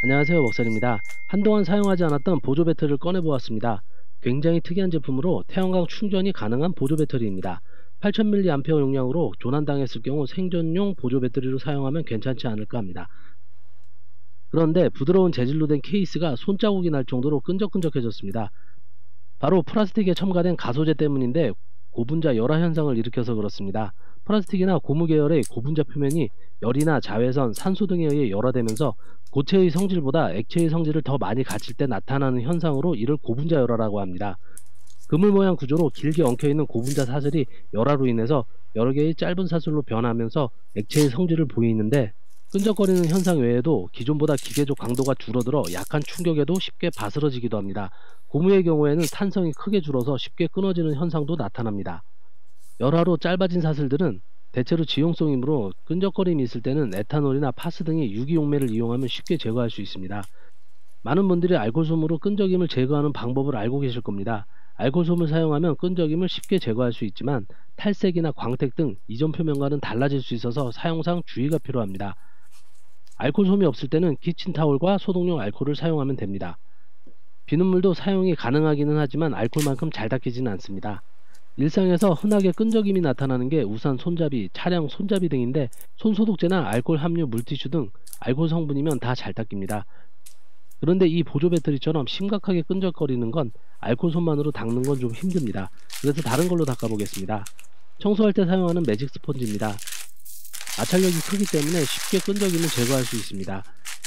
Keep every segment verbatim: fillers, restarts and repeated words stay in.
안녕하세요, 먹살입니다. 한동안 사용하지 않았던 보조 배터리를 꺼내보았습니다. 굉장히 특이한 제품으로 태양광 충전이 가능한 보조 배터리입니다. 팔천 밀리앰페어 용량으로 조난당했을 경우 생존용 보조 배터리로 사용하면 괜찮지 않을까 합니다. 그런데 부드러운 재질로 된 케이스가 손자국이 날 정도로 끈적끈적해졌습니다. 바로 플라스틱에 첨가된 가소제 때문인데 고분자 열화 현상을 일으켜서 그렇습니다. 플라스틱이나 고무 계열의 고분자 표면이 열이나 자외선, 산소 등에 의해 열화되면서 고체의 성질보다 액체의 성질을 더 많이 갖출 때 나타나는 현상으로 이를 고분자 열화라고 합니다. 그물 모양 구조로 길게 엉켜있는 고분자 사슬이 열화로 인해서 여러 개의 짧은 사슬로 변하면서 액체의 성질을 보이는데, 끈적거리는 현상 외에도 기존보다 기계적 강도가 줄어들어 약한 충격에도 쉽게 바스러지기도 합니다. 고무의 경우에는 탄성이 크게 줄어서 쉽게 끊어지는 현상도 나타납니다. 열화로 짧아진 사슬들은 대체로 지용성이므로 끈적거림이 있을 때는 에탄올이나 파스 등의 유기용매를 이용하면 쉽게 제거할 수 있습니다. 많은 분들이 알코올솜으로 끈적임을 제거하는 방법을 알고 계실 겁니다. 알코올솜을 사용하면 끈적임을 쉽게 제거할 수 있지만 탈색이나 광택 등 이전 표면과는 달라질 수 있어서 사용상 주의가 필요합니다. 알코올솜이 없을 때는 키친타올과 소독용 알코올을 사용하면 됩니다. 비눗물도 사용이 가능하기는 하지만 알코올만큼 잘 닦이지는 않습니다. 일상에서 흔하게 끈적임이 나타나는 게 우산 손잡이, 차량 손잡이 등인데 손소독제나 알코올 함유 물티슈 등 알코올 성분이면 다 잘 닦입니다. 그런데 이 보조 배터리처럼 심각하게 끈적거리는 건 알코올 손만으로 닦는 건 좀 힘듭니다. 그래서 다른 걸로 닦아보겠습니다. 청소할 때 사용하는 매직 스펀지입니다. 마찰력이 크기 때문에 쉽게 끈적임을 제거할 수 있습니다.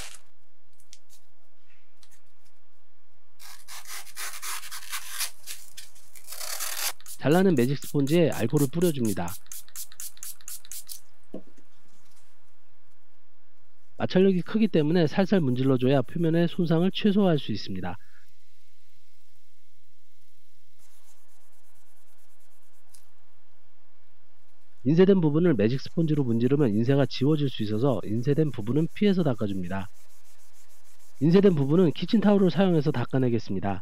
잘라낸 매직 스펀지에 알코올을 뿌려줍니다. 마찰력이 크기 때문에 살살 문질러줘야 표면의 손상을 최소화할 수 있습니다. 인쇄된 부분을 매직 스펀지로 문지르면 인쇄가 지워질 수 있어서 인쇄된 부분은 피해서 닦아줍니다. 인쇄된 부분은 키친타올을 사용해서 닦아내겠습니다.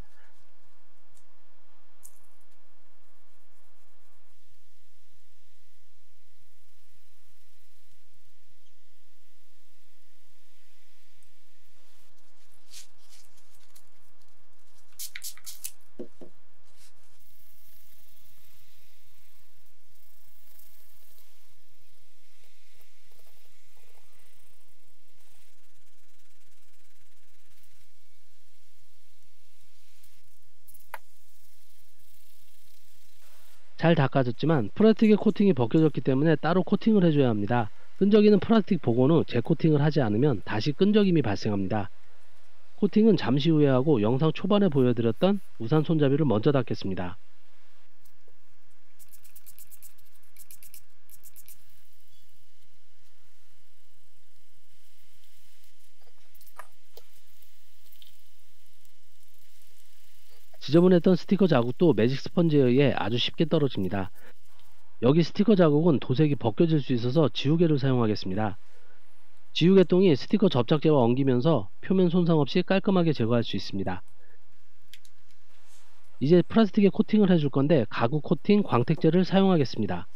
잘 닦아졌지만 플라스틱의 코팅이 벗겨졌기 때문에 따로 코팅을 해줘야 합니다. 끈적이는 플라스틱 복원 후 재코팅을 하지 않으면 다시 끈적임이 발생합니다. 코팅은 잠시 후에 하고 영상 초반에 보여드렸던 우산 손잡이를 먼저 닦겠습니다. 지저분했던 스티커 자국도 매직 스펀지에 의해 아주 쉽게 떨어집니다. 여기 스티커 자국은 도색이 벗겨질 수 있어서 지우개를 사용하겠습니다. 지우개똥이 스티커 접착제와 엉기면서 표면 손상 없이 깔끔하게 제거할 수 있습니다. 이제 플라스틱에 코팅을 해줄 건데 가구 코팅 광택제를 사용하겠습니다.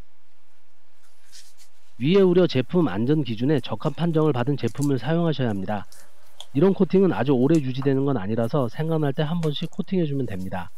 위에 우려 제품 안전 기준에 적합 판정을 받은 제품을 사용하셔야 합니다. 이런 코팅은 아주 오래 유지되는 건 아니라서 생각날 때 한 번씩 코팅해주면 됩니다.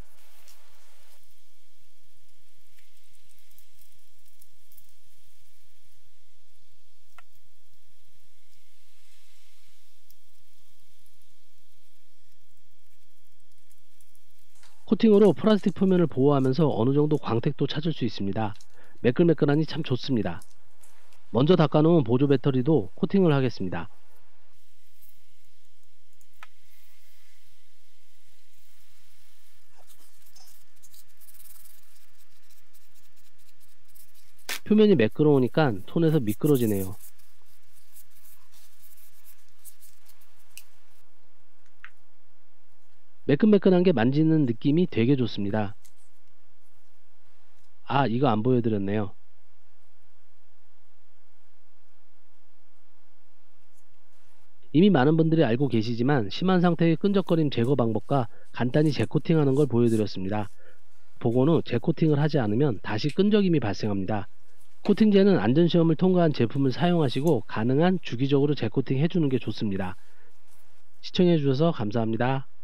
코팅으로 플라스틱 표면을 보호하면서 어느정도 광택도 찾을 수 있습니다. 매끌매끌하니 참 좋습니다. 먼저 닦아놓은 보조 배터리도 코팅을 하겠습니다. 표면이 매끄러우니까 손에서 미끄러지네요. 매끈매끈한 게 만지는 느낌이 되게 좋습니다. 아, 이거 안 보여드렸네요. 이미 많은 분들이 알고 계시지만 심한 상태의 끈적거림 제거 방법과 간단히 재코팅하는 걸 보여드렸습니다. 복원 후 재코팅을 하지 않으면 다시 끈적임이 발생합니다. 코팅제는 안전시험을 통과한 제품을 사용하시고 가능한 주기적으로 재코팅 해주는 게 좋습니다. 시청해 주셔서 감사합니다.